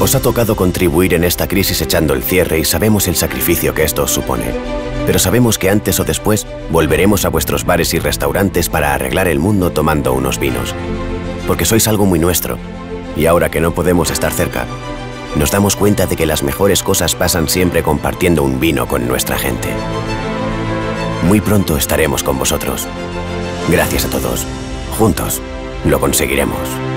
Os ha tocado contribuir en esta crisis echando el cierre y sabemos el sacrificio que esto os supone. Pero sabemos que antes o después volveremos a vuestros bares y restaurantes para arreglar el mundo tomando unos vinos. Porque sois algo muy nuestro. Y ahora que no podemos estar cerca, nos damos cuenta de que las mejores cosas pasan siempre compartiendo un vino con nuestra gente. Muy pronto estaremos con vosotros. Gracias a todos. Juntos lo conseguiremos.